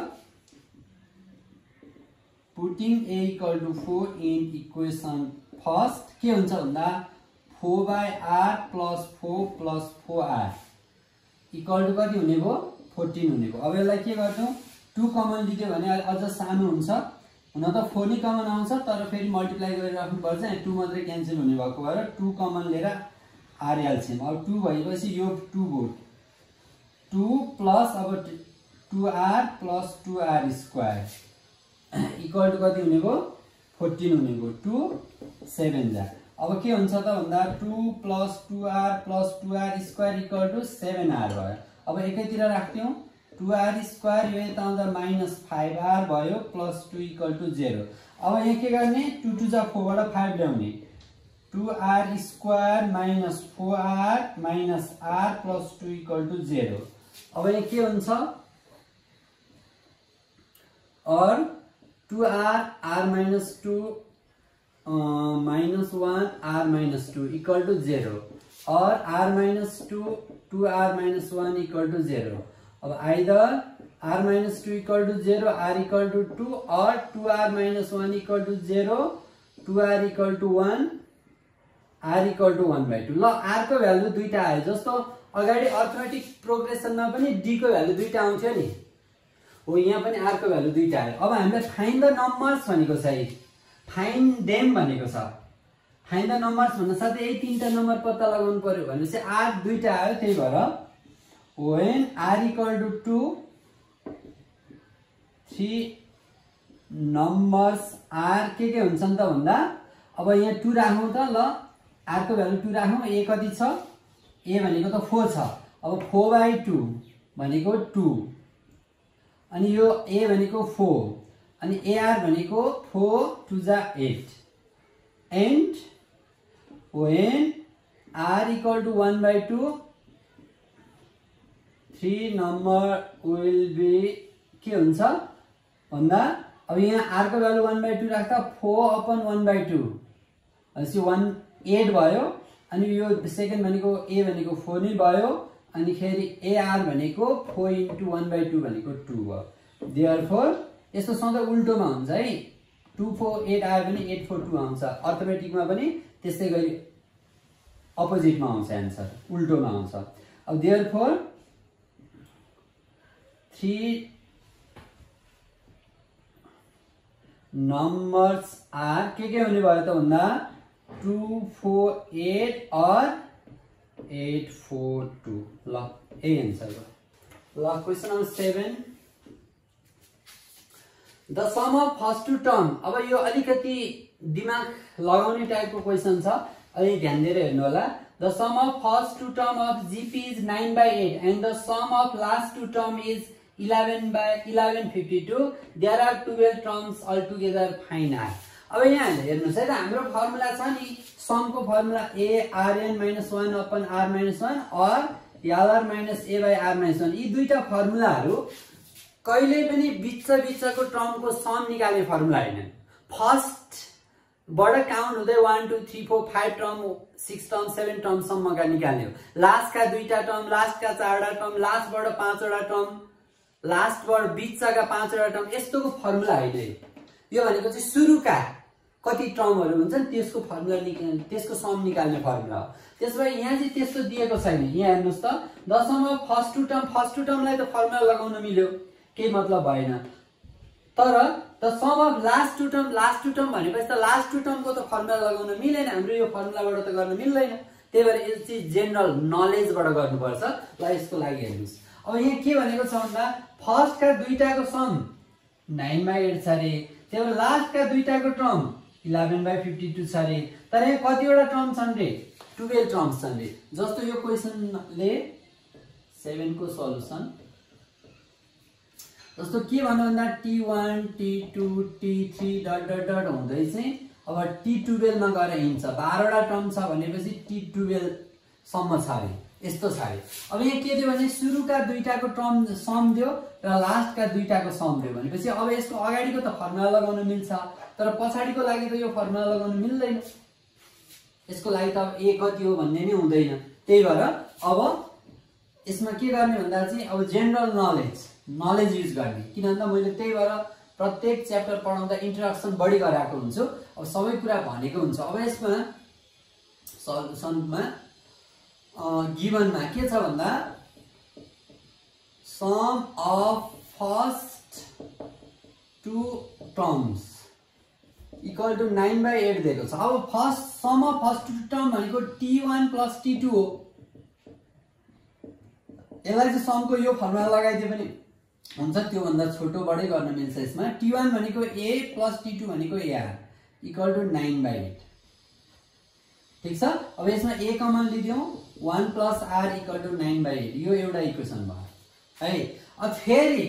putting a equal to four in equation first के हुन्छ भन्दा four by are plus four plus four r equal to कति हुने भयो फोर्टीन हुने भयो। अब यसलाई के गर्छौँ टू कमन लिदियो भने अझ सानो हुन्छ। हुन त फोर नै कमन आउँछ तर फेरि मल्टिप्लाई गरेर राख्नुपर्छ। यहाँ टू मात्रै क्यान्सल हुने भएको भएर टू कमन लिएर आर एलसिएम। अब टू भएपछि यो टू भयो टू प्लस अब two r plus two r square equal to कति हुने भयो फोर्टीन हुने भयो। टू सेभेन जा अब के हुन्छ त भन्दा two plus two r plus two r square equal to seven r भयो। अब एकैतिर राख्थ्यौँ टू आर स्क्वायर यो यता आउँदा माइनस फाइभ आर भयो plus two equal to zero. अब यहाँ के गर्ने टू टू जा फोरबाट फाइभ ल्याउने two r square minus four r minus r plus two equal to zero. अब यहाँ के हुन्छ or two r r minus two minus one are minus two equal to zero or r minus two two r minus one equal to zero. अब either r minus two equal to zero r equal to two or two r minus one equal to zero two r equal to one r equal to one by two. ल आर को भ्यालु दुईटा आयो। जस्तो अगाडि अर्थमेटिक प्रोग्रेसनमा पनि डी को भ्यालु दुईटा आउँथ्यो नि हो यहाँ पनि r को भ्यालु दुईटा आयो। अब हामीलाई फाइन्ड द नम्बर्स भनेको छ, फाइन्ड देम भनेको छ। फाइन्ड द नम्बर्स भन्न साथै यही तीनटा नम्बर पत्ता लगाउनु पर्यो भनेपछि r दुईटा आयो, त्यही भएर when r equal to two, three numbers r के के हुन्छन् त भन्दा अब यहाँ टू राखौं त, ल r को भ्यालु टू राखौं। a कति छ, a भनेको त फोर छ। अब फोर बाई टू भनेको टू, अनि यो a भनेको फोर, अनि ar भनेको फोर टू जा eight. And when r equal to one by two, three number will be के हुन्छ भन्दा अब यहाँ r को भ्यालु one by two राख्दा four upon one by two भनेपछि one एट भयो, अनि यो सेकेन्ड भनेको a भनेको फोर नै भयो, अनि फेरि ar भनेको four into one by two भनेको टू भयो। देयरफोर यस्तो सधैँ उल्टोमा हुन्छ है, टू फोर एट आयो भने एट फोर टू आउँछ। अर्थमेटिकमा पनि त्यस्तै गरी अपोजिटमा आउँछ, एन्सर उल्टोमा आउँछ। अब देयरफोर थ्री नम्बर्स आर के के हुने भयो त भन्दा two four eight or eight four two. ल यही एन्सर भयो। ल question number seven, the sum of first two term. अब यो अलिकति दिमाग लगाउने टाइपको क्वेसन छ, अलि ध्यान दिएर हेर्नु होला। The sum of first two term of GP is nine by eight and the sum of last two term is eleven by eleven fifty two. There are twelve terms all together, find r. अब यहाँ हेर्नुहोस् है त, हाम्रो फर्मुला छ नि, समको formula a r n minus one upon r minus one or l r minus a by r minus one. यी दुईटा फर्मुलाहरू कहिले पनि बिच बिचको टर्मको सम निकाल्ने फर्मुला होइन। फर्स्ट बाट काउन्ट हुँदै one two three four five term six term seven टर्मसम्मका निकाल्ने हो। लास्टका दुईटा टर्म, लास्टका चारवटा टर्म, लास्टबाट पाँचवटा टर्म, लास्टबाट बिचका पाँचवटा टर्म, यस्तोको फर्मुला होइन यो। भनेको चाहिँ सुरुका कति टर्महरू हुन्छन् त्यसको फर्मुला निकाल्ने, त्यसको सम निकाल्ने फर्मुला हो। त्यसो भए यहाँ चाहिँ त्यस्तो दिएको छैन। यहाँ हेर्नुहोस् त, दशमलव first two term, first two टर्मलाई त फर्मुला लगाउन मिल्यो, केही मतलब भएन। तर the sum of last two term, last two term भनेपछि त लास्ट टू टर्मको त फर्मुला लगाउन मिलेन, हाम्रो यो फर्मुलाबाट त गर्न मिल्दैन। त्यही भएर यो चाहिँ जेनरल नलेजबाट गर्नुपर्छ। ल यसको लागि हेर्नुहोस्, अब यहाँ के भनेको छ भन्दा फर्स्टका दुईटाको सम नाइन बाई एट छ अरे, त्यही भएर लास्टका दुईटाको term eleven by fifty two छ अरे। तर यहाँ कतिवटा टर्म छन् रे, टुवेल्भ टर्म्स छन् रे। जस्तो यो क्वेसनले सेभेनको सल्युसन जस्तो के भन्नु भन्दा T one T two T three dot dot dot हुँदै चाहिँ अब टी टुवेल्भमा गएर हिँड्छ। बाह्रवटा टर्म छ भनेपछि टी टुवेल्भसम्म छ अरे, यस्तो छ अरे। अब यहाँ के दियो भने सुरुका दुईटाको टर्म सम दियो र लास्टका दुईटाको सम दियो भनेपछि अब यसको अगाडिको त फर्मुला लगाउन मिल्छ, तर पछाडिको लागि त यो फर्मुला लगाउन मिल्दैन। यसको लागि त अब ए कति हो भन्ने नै हुँदैन। त्यही भएर अब यसमा के गर्ने भन्दा चाहिँ अब जेनरल नलेज नलेज युज गर्ने। किन भन्दा मैले त्यही भएर प्रत्येक च्याप्टर पढाउँदा इन्ट्रोडक्सन बढी गराएको हुन्छु, अब सबै कुरा भनेको हुन्छ। अब यसमा सल्युसनमा गिभनमा के छ भन्दा sum of first two terms equal to nine by eight दिएको छ। अब first sum of first two term भनेको T one plus T two हो। यसलाई चाहिँ समको यो फर्मुला लगाइदिए पनि हुन्छ, त्योभन्दा छोटोबाटै गर्न मिल्छ। यसमा टी वान भनेको ए प्लस टी टू भनेको AR equal to nine by eight, ठिक छ। अब यसमा ए कमन लिदियौँ, one plus R equal to nine by eight, यो एउटा इक्वेसन भयो है। अब फेरि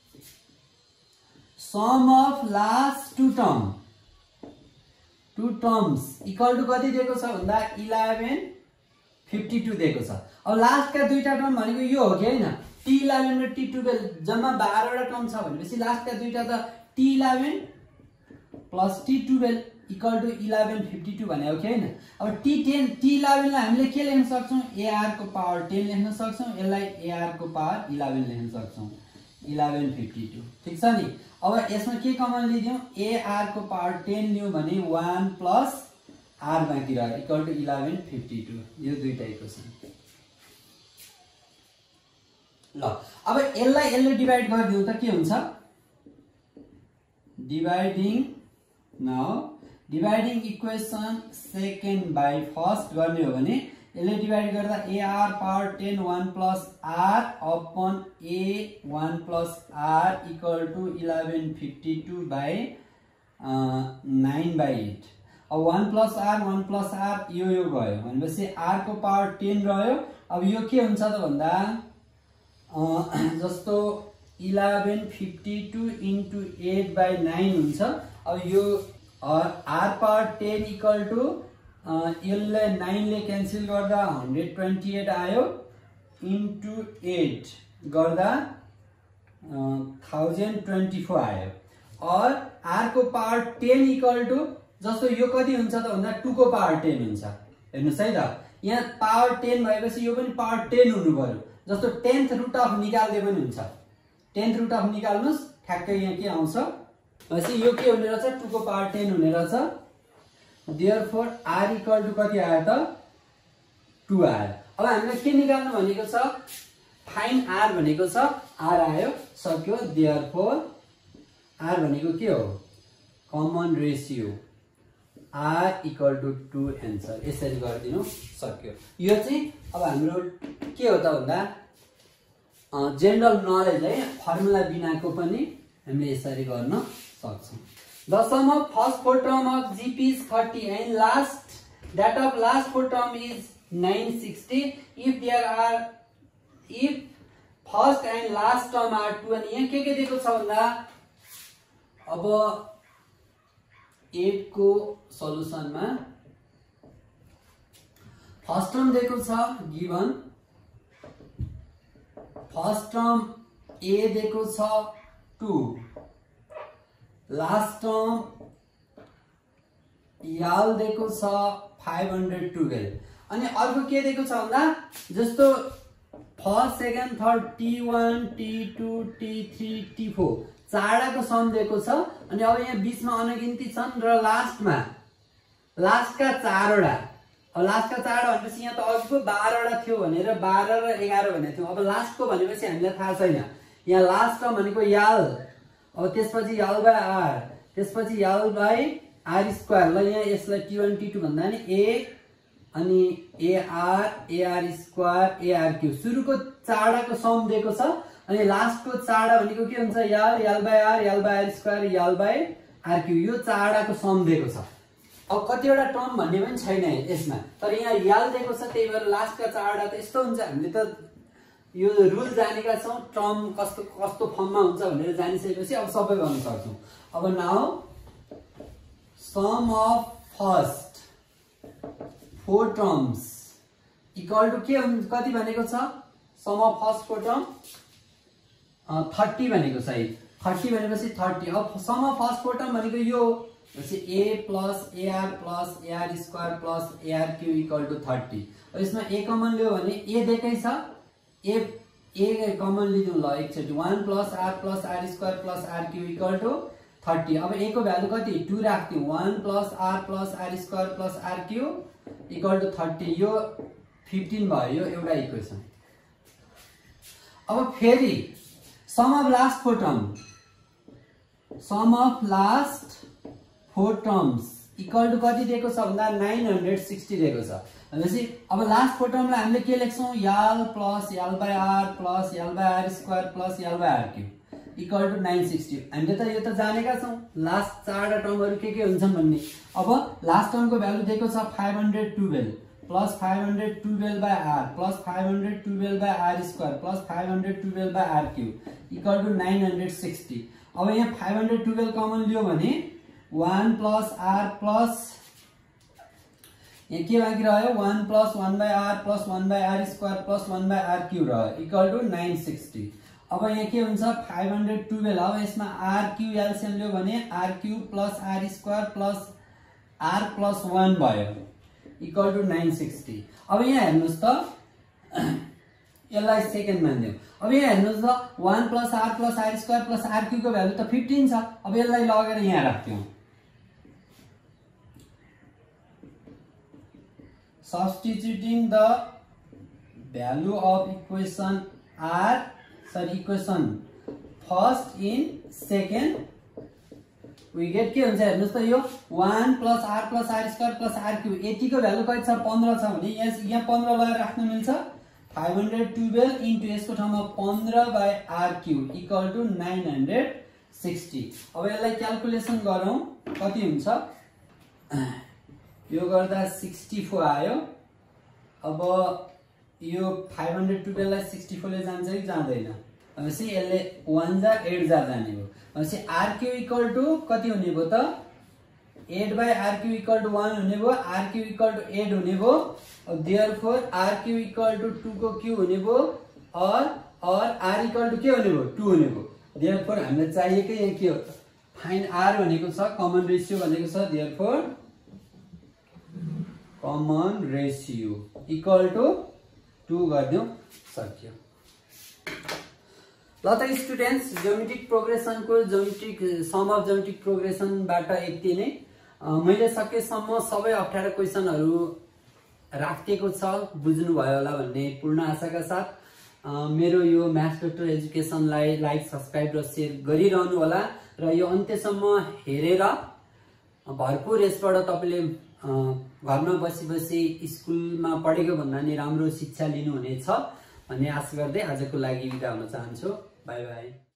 sum of last two term two terms equal to कति दिएको छ भन्दा इलेवन फिफ्टी टू दिएको छ। अब लास्टका दुईटा टर्म भनेको यो हो कि होइन, टी इलेवन र टी टुवेल्भ जम्मा बाह्रवटा टर्म छ भनेपछि लास्टका दुईटा त T eleven plus T twelve equal to eleven fifty two भने हो कि होइन। अब टी टेन टी इलेभेनलाई हामीले के लेख्न सक्छौँ, एआरको पावर टेन लेख्न सक्छौँ, यसलाई एआरको पावर इलेभेन लेख्न सक्छौँ, इलेवन फिफ्टी टू, ठिक छ नि। अब यसमा के कमन लिदियौँ, एआरको पावर टेन लियौँ भने वान प्लस आर बाँकी रह्यो equal to eleven fifty two, यो दुईटा इक्वेसन। ल अब यसलाई यसले डिभाइड गरिदिउँ त के हुन्छ dividing now dividing equation second by first गर्ने हो भने यसले डिभाइड गर्दा AR power ten one plus R upon A one plus R equal to eleven fifty two by nine by eight अब one plus R one plus R यो यो गयो भनेपछि आर को पावर टेन रह्यो। अब यो के हुन्छ त भन्दा जस्तो eleven fifty two into eight by nine हुन्छ। अब यो R power ten equal to यसले नाइनले क्यान्सल गर्दा हन्ड्रेड ट्वेन्टी एट आयो इंटू एट गर्दा थाउजेंड ट्वेंटी फोर आयो और आर को पावर टेन इक्वल टू जस्तो यो कति हुन्छ त भन्दा टू को पावर टेन हुन्छ। हेर्नुस् है त यहाँ पावर टेन भएपछि यो पनि पावर टेन हुनु पर्यो। जस्तो टेन्थ रुट अफ निकाल्दै पनि हुन्छ। टेन्थ रुट अफ निकाल्नुस् ठ्याक्कै यहाँ के आउँछ भनेपछि यो के हुने रहेछ टू को पावर टेन हुने रहेछ। देयरफोर आर इक्वल टू कति आयो त टू आयो। अब हामीले के निकाल्नु भनेको छ फाइन आर भनेको छ आर आयो सक्यो। देयरफोर आर भनेको के हो common ratio are equal to two answer यसरी गरिदिनु सक्यो। यो चाहिँ अब हाम्रो के हो त भन्दा जेनरल नलेज है फर्मुला बिनाको पनि हामीले यसरी गर्न सक्छौं। The sum of first four term of G P is thirty and last that of last four term is nine sixty. If there are if first and last term are two and यहाँ के के दिएको छ भन्दा अब एट को सल्युसनमा फर्स्ट टर्म दिएको छ गिवन फर्स्ट टर्म ए दिएको छ टू लास्ट टर्म याल दिएको छ फाइभ हन्ड्रेड टुवेल्भ अनि अर्को के दिएको छ भन्दा जस्तो first second third T one T two T three T four चारवटाको सम दिएको छ अनि अब यहाँ बीचमा अनगिन्ती छन् र लास्टमा लास्टका चारवटा अब लास्टका चारवटा भनेपछि यहाँ त अघिको बाह्रवटा थियो भनेर बाह्र र एघार भनेको थियौँ। अब लास्टको भनेपछि हामीलाई थाहा छैन। यहाँ लास्ट टर्म भनेको याल अब त्यसपछि यल बाई आर त्यसपछि यल बाई आर स्क्वायर ल यहाँ यसलाई टी वान टी टू भन्दा नि ए अनि AR AR square AR cube सुरुको चारवटाको सम दिएको छ अनि लास्टको चारवटा भनेको के हुन्छ L L by R L by are square L by R cube यो चारवटाको सम दिएको छ। अब कतिवटा टर्म भन्ने पनि छैन यसमा तर यहाँ यल दिएको छ त्यही भएर लास्टका चारवटा त यस्तो हुन्छ। हामीले त यो रुल जानेका छौं टर्म कस्तो कस्तो फर्ममा हुन्छ भनेर जानिसकेपछि अब सबै गर्न सक्छौं। अब now sum of first four terms equal to के कति भनेको छ sum of first four term thirty भनेको छ है थर्टी भनेपछि थर्टी। अब sum of first four term भनेको यो A plus AR plus AR square plus AR cube equal to thirty. यसमा ए कमन लियो भने ए दिएकै छ ए ए कमन लिदिउँ ल एकचोटि one plus R plus R square plus R cube equal to thirty. अब ए को भ्यालु कति टू राख्थ्यौँ one plus R plus R square plus R cube equal to thirty यो फिफ्टीन भयो यो एउटा इक्वेसन। अब फेरि sum of last four term sum of last four terms equal to कति दिएको छ भन्दा नाइन हन्ड्रेड सिक्सटी दिएको छ भनेपछि अब लास्ट फोर टर्मलाई हामीले के लेख्छौँ L plus L by are plus L by are square plus L by R cube equal to nine sixty. हामीले त यो त जानेका छौँ लास्ट चारवटा टर्महरू के के हुन्छन् भन्ने। अब लास्ट टर्मको भ्यालु दिएको छ five hundred twelve plus five hundred twelve by are plus five hundred twelve by are square plus five hundred twelve by R cube equal to nine hundred sixty. अब यहाँ फाइभ हन्ड्रेड टुवेल्भ कमन लियो भने वान प्लस आर प्लस यहाँ के बाँकी रह्यो one plus one by are plus one by are square plus one by R cube रह्यो इक्वल टू नाइन सिक्सटी। अब यहाँ के हुन्छ फाइभ हन्ड्रेड टुवेल्भ अब यसमा आर क्यू एलसिएम लियो भने R Q plus R square plus R plus one भयो इक्वल टू नाइन सिक्सटी। अब यहाँ हेर्नुहोस् त यसलाई सेकेन्ड मानिदिउँ। अब यहाँ हेर्नुहोस् त one plus R plus R square plus R cube को भ्यालु त फिफ्टीन छ। अब यसलाई लगेर यहाँ राख्थ्यौँ substituting the value of equation r सरी equation first in second we get के हुन्छ हेर्नुस् त यो one plus r plus r square plus r cube eighty को भ्यालु कति छ पंद्रह छ भने यहाँ यहाँ पंद्रह लगाएर राख्न मिल्छ five hundred twelve into यसको ठाउँमा पंद्रह by r cube equal to nine hundred sixty। अब यसलाई क्याल्कुलेसन गरौँ कति हुन्छ यो गर्दा sixty-four आयो। अब यो five hundred twelve लाई sixty-four ले जान्छ कि जाँदैन भनेपछि यसले one जा eight जा जाने हो भनेपछि r cube equal to कति हुने भयो त eight by r cube equal to one हुने भयो r cube equal to eight हुने भयो। therefore r cube equal to two को क्यू हुने भयो और और r equal to के हुने भयो two हुने भयो। therefore हामीलाई चाहिएकै यहाँ के हो फाइन्ड r भनेको छ कमन रेशियो भनेको छ therefore common ratio equal to two गरिदिउँ सक्यो। ल त स्टुडेन्ट्स ज्योमेट्रिक प्रोग्रेसन को geometric sum of geometric progression बाट यति नै मैले सकेसम्म सबै अप्ठ्यारो क्वेशनहरु राखेको छ बुझ्नु भयो होला भन्ने पूर्ण आशाका साथ मेरो यो म्याथ्स भेक्टर एजुकेसनलाई लाइक सब्स्क्राइब र शेयर गरिरहनु होला र यो अन्त्यसम्म हेरेर भरपुर यसबाट तपाईले घरमा बसी बसी स्कुलमा पढेको भन्दा नि राम्रो शिक्षा लिनु हुनेछ भन्ने आशा गर्दै आजको लागि बिदा हुन चाहन्छु। Bye by.